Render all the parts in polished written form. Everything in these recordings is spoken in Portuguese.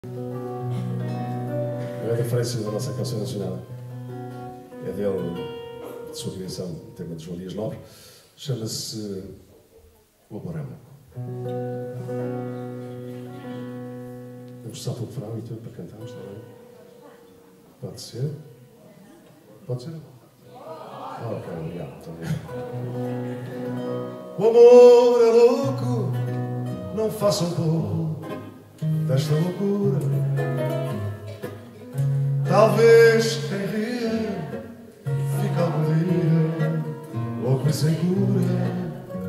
A referência da nossa canção nacional é dele, de sua criação, o tema de João Dias Nobre, chama-se O Amor é Louco. Vamos só pelo refrão e tudo para cantarmos, está bem? Pode ser? Pode ser? Ok, obrigado. O amor é louco, não façam pouco desta loucura. Talvez quem ria fique algum dia louco e sem cura.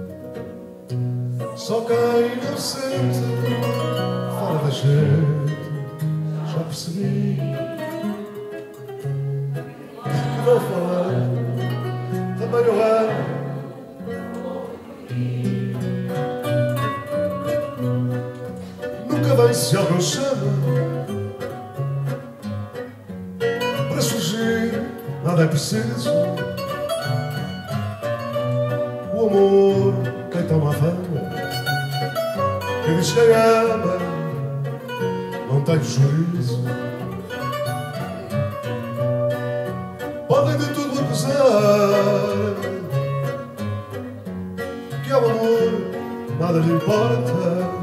Só quem não sente fora da gente já percebi que não falei também eu amo. Nunca bem se alguém chama para surgir, nada é preciso. O amor, quem toma a fama, quem diz quem ama, não tem juízo. Podem de tudo acusar, que ao amor nada lhe importa.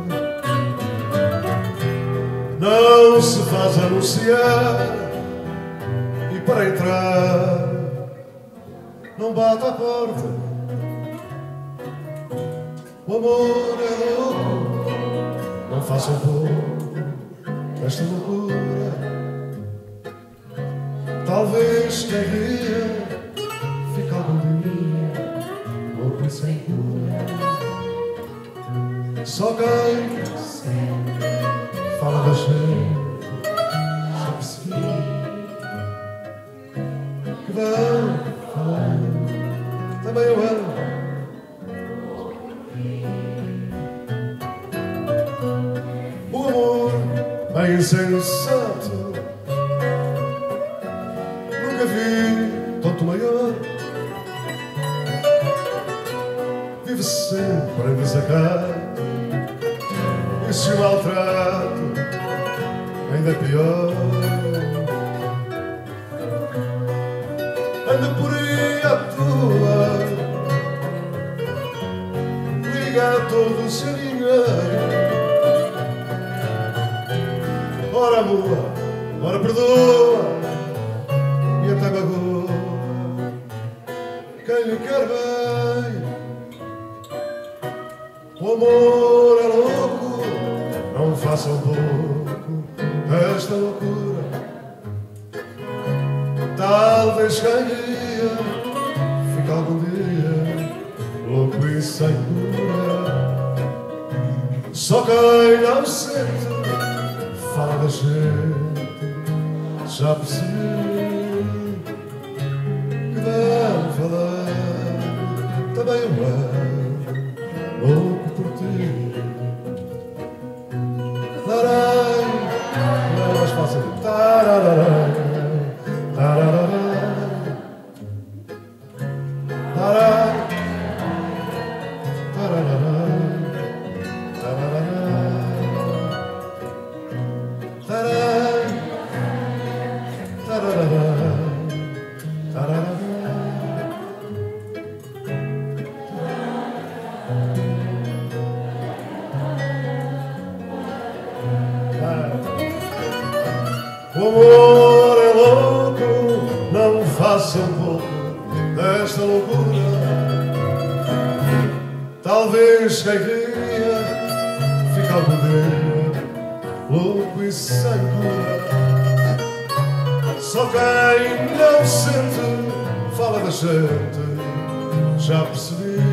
Não se faz anunciar e para entrar não bate à porta. O amor é louco, não façam pouco desta loucura. Talvez quem ria fique algum dia louco e sem cura. Só quem fala da gente já percebi que vão falar também eu amo. O amor é insensato, nunca vi tonto maior. Vive sempre em desacato, e se o maltrato ainda é pior. Anda por aí à toa, liga a todo o seu dinheiro. Ora amor, ora perdoa e até magoa quem lhe quer bem. O amor é louco, não façam pouco esta loucura. Talvez quem ria fique algum dia louco e sem cura. Só quem não sente fala da gente já percebi que deve falar também eu amo louco por ti. Larai, não é mais fácil. Tarararai, tarararai, tarai, tarararai, tarararai, tarai, tarararai, tarararai. O amor é louco, não façam pouco desta loucura. Talvez quem ria fique algum dia louco e sem cura. Só quem não sente fala da gente já percebi